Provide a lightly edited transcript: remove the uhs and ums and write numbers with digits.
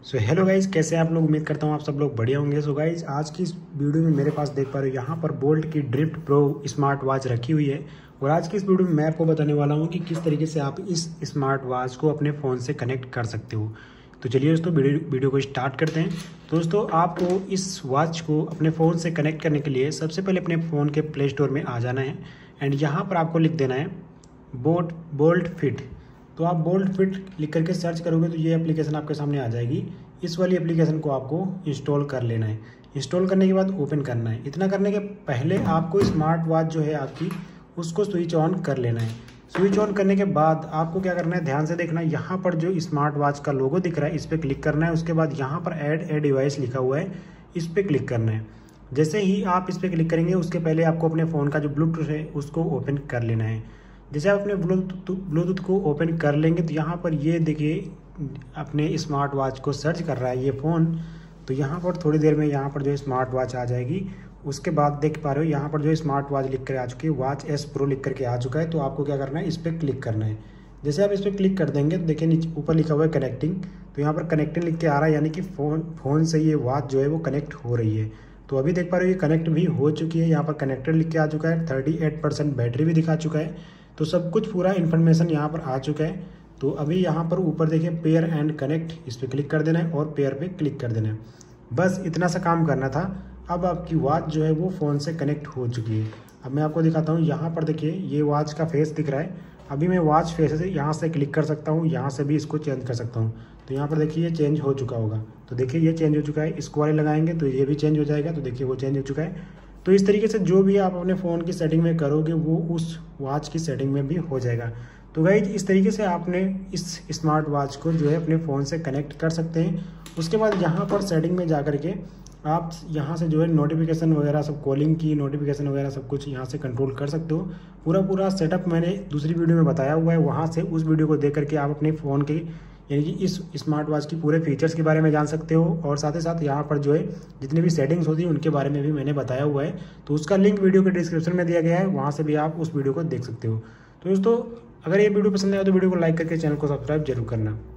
So hello guys, कैसे हैं आप लोग। उम्मीद करता हूँ आप सब लोग बढ़िया होंगे। सो गाइज, आज की इस वीडियो में मेरे पास देख पा रहे हो यहाँ पर बोल्ट की ड्रिफ्ट प्रो स्मार्ट वॉच रखी हुई है। और आज की इस वीडियो में मैं आपको बताने वाला हूँ कि किस तरीके से आप इस स्मार्ट वॉच को अपने फ़ोन से कनेक्ट कर सकते हो। तो चलिए दोस्तों वीडियो को स्टार्ट करते हैं। दोस्तों, आपको इस वॉच को अपने फ़ोन से कनेक्ट करने के लिए सबसे पहले अपने फ़ोन के प्ले स्टोर में आ जाना है एंड यहाँ पर आपको लिख देना है बोल्ट फिट। तो आप बोल्ट फिट लिख करके सर्च करोगे तो ये एप्लीकेशन आपके सामने आ जाएगी। इस वाली एप्लीकेशन को आपको इंस्टॉल कर लेना है। इंस्टॉल करने के बाद ओपन करना है। इतना करने के पहले आपको स्मार्ट वॉच जो है आपकी, उसको स्विच ऑन कर लेना है। स्विच ऑन करने के बाद आपको क्या करना है, ध्यान से देखना है। यहाँ पर जो स्मार्ट वॉच का लोगो दिख रहा है इस पर क्लिक करना है। उसके बाद यहाँ पर ऐड ए डिवाइस लिखा हुआ है, इस पर क्लिक करना है। जैसे ही आप इस पर क्लिक करेंगे उसके पहले आपको अपने फ़ोन का जो ब्लूटूथ है उसको ओपन कर लेना है। जैसे आप अपने ब्लूटूथ को ओपन कर लेंगे तो यहाँ पर ये देखिए अपने स्मार्ट वॉच को सर्च कर रहा है ये फ़ोन। तो यहाँ पर थोड़ी देर में यहाँ पर जो स्मार्ट वॉच आ जाएगी। उसके बाद देख पा रहे हो यहाँ पर जो स्मार्ट वॉच लिख कर आ चुकी है, वॉच एस प्रो लिख करके आ चुका है। तो आपको क्या करना है, इस पर क्लिक करना है। जैसे आप इस पर क्लिक कर देंगे तो देखिए नीचे ऊपर लिखा हुआ है कनेक्टिंग। तो यहाँ पर कनेक्टिंग लिख के आ रहा है, यानी कि फ़ोन से ये वॉच जो है वो कनेक्ट हो रही है। तो अभी देख पा रहे हो ये कनेक्ट भी हो चुकी है। यहाँ पर कनेक्टेड लिख के आ चुका है, 38% बैटरी भी दिखा चुका है। तो सब कुछ पूरा इन्फॉर्मेशन यहाँ पर आ चुका है। तो अभी यहाँ पर ऊपर देखिए पेयर एंड कनेक्ट, इस पर क्लिक कर देना है और पेयर पे क्लिक कर देना है। बस इतना सा काम करना था। अब आपकी वॉच जो है वो फ़ोन से कनेक्ट हो चुकी है। अब मैं आपको दिखाता हूँ। यहाँ पर देखिए ये वॉच का फेस दिख रहा है। अभी मैं वॉच फेस से यहाँ से क्लिक कर सकता हूँ, यहाँ से भी इसको चेंज कर सकता हूँ। तो यहाँ पर देखिए ये चेंज हो चुका होगा। तो देखिए ये चेंज हो चुका है। इसको वाले लगाएंगे तो ये भी चेंज हो जाएगा। तो देखिए वो चेंज हो चुका है। तो इस तरीके से जो भी आप अपने फ़ोन की सेटिंग में करोगे वो उस वॉच की सेटिंग में भी हो जाएगा। तो गाइज, इस तरीके से आपने इस स्मार्ट वॉच को जो है अपने फ़ोन से कनेक्ट कर सकते हैं। उसके बाद यहाँ पर सेटिंग में जा कर के आप यहाँ से जो है नोटिफिकेशन वगैरह सब, कॉलिंग की नोटिफिकेशन वगैरह सब कुछ यहाँ से कंट्रोल कर सकते हो। पूरा सेटअप मैंने दूसरी वीडियो में बताया हुआ है, वहाँ से उस वीडियो को देख करके आप अपने फ़ोन के यानी कि इस स्मार्ट वॉच की पूरे फीचर्स के बारे में जान सकते हो। और साथ ही साथ यहाँ पर जो है जितनी भी सेटिंग्स होती है उनके बारे में भी मैंने बताया हुआ है। तो उसका लिंक वीडियो के डिस्क्रिप्शन में दिया गया है, वहाँ से भी आप उस वीडियो को देख सकते हो। तो दोस्तों, अगर ये वीडियो पसंद आए तो वीडियो को लाइक करके चैनल को सब्सक्राइब जरूर करना।